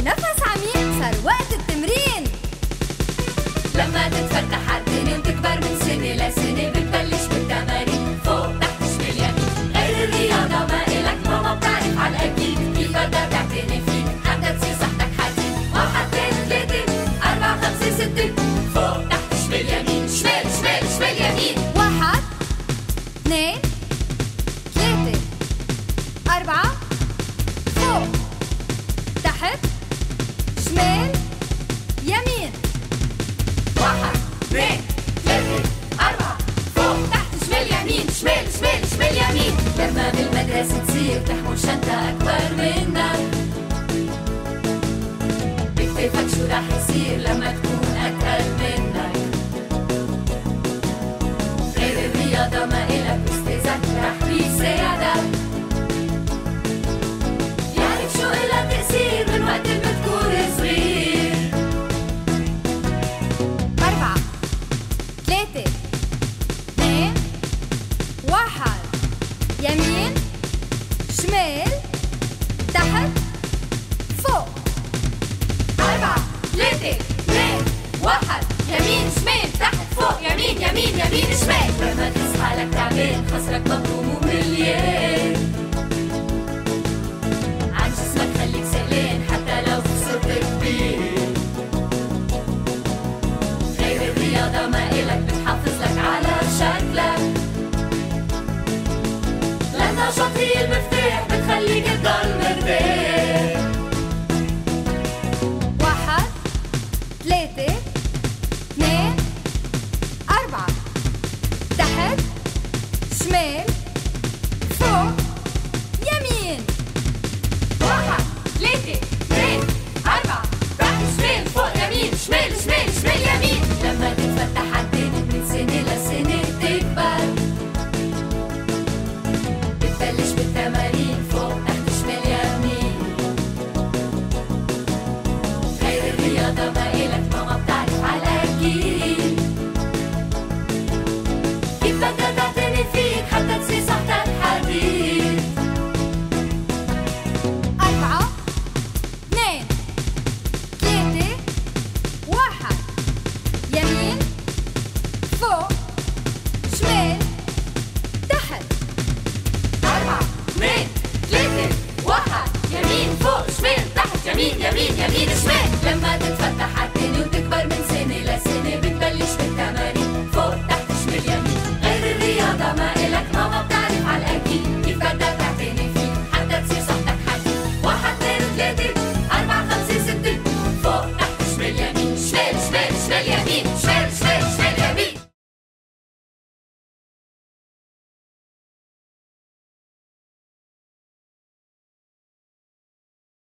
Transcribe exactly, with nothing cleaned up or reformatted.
ونفس عميق، صار وقت التمرين. لما تتفتح الدنيا وتكبر من سنة لسنة بتبلش بالتمارين. فوق تحت شمال يمين، غير الرياضة ما إلك ماما بتعرف عالأكيد كيف بدها تعتني فيك حتى تصير صحتك حديد. واحد اثنين ثلاثة أربعة خمسة ستة، فوق تحت شمال يمين، شمال شمال شمال يمين. واحد اثنين ثلاثة أربعة، فوق تحت شمال يمين. واحد اثنين ثلاثة أربعة، فوق تحت شمال يمين، شمال شمال شمال يمين. لما بالمدرسة تصير تحمل شنطة أكبر منك، بكتفك شو راح يصير لما تكون أتقل منك. غير الرياضة ما إلك أستاذك راح يساعدك، يعرف شو إلها تأثير من وقت ما تكون صغير. أربعة ثلاثة اثنين واحد، يمين شمال تحت فوق. أربعة ثلاثة اثنين واحد، يمين شمال تحت فوق، يمين يمين يمين شمال. لما تصحى لك تعبان خصرك مبروم ومليان، عن جسمك خليك سهلان حتى لو صرت كبير. غير الرياضة ما إلك بتحافظ لك على شكلك، للنشاط هي المفتاح بتخليك تضل مرتاح. واحد ثلاثة اثنين أربعة، تحت شمال فوق يمين. واحد ثلاثة اثنين أربعة، تحت شمال فوق يمين، شمال شمال شمال يمين. لما تتفتح الدنيا من سنة لسنة تكبر، بتبلش بالتمارين فوق تحت شمال يمين. غير الرياضة ما إلك ماما بتعرف عالأكيد كيف بدها تعتني فيك حتى تصير صحتك حديد. أربعة اثنين ثلاثة واحد، يمين فوق شمال تحت. أربعة اثنين ثلاثة واحد، يمين فوق شمال تحت، يمين يمين يمين شمال.